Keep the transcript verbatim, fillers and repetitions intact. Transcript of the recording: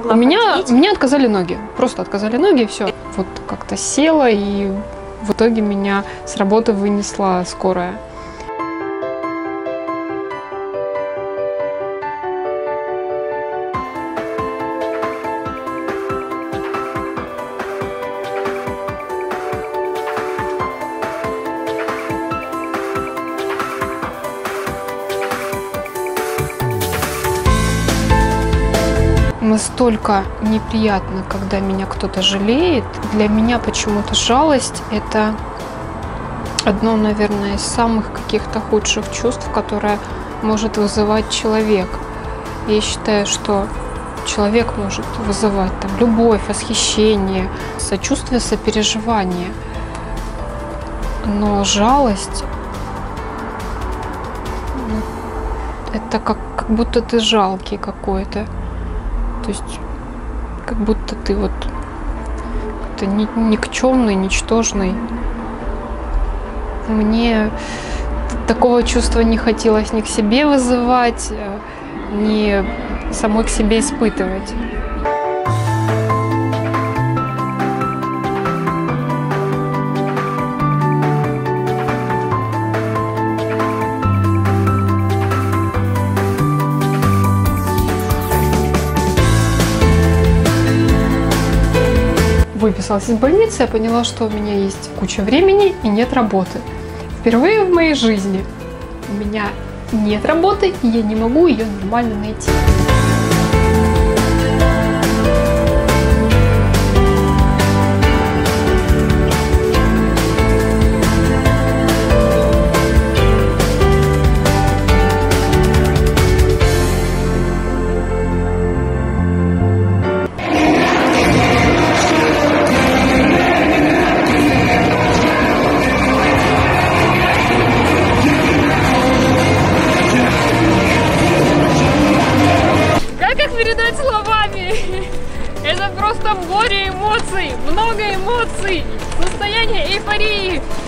У меня, мне отказали ноги, просто отказали ноги и все. Вот как-то села, и в итоге меня с работы вынесла скорая. Настолько неприятно, когда меня кто-то жалеет. Для меня почему-то жалость – это одно, наверное, из самых каких-то худших чувств, которое может вызывать человек. Я считаю, что человек может вызывать там любовь, восхищение, сочувствие, сопереживание. Но жалость – это как, как будто ты жалкий какой-то. То есть, как будто ты вот как-то никчемный, ничтожный. Мне такого чувства не хотелось ни к себе вызывать, ни самой к себе испытывать. Выписалась из больницы, я поняла, что у меня есть куча времени и нет работы. Впервые в моей жизни у меня нет работы, и я не могу ее нормально найти. Передать словами. Это просто море эмоций, много эмоций, состояние эйфории.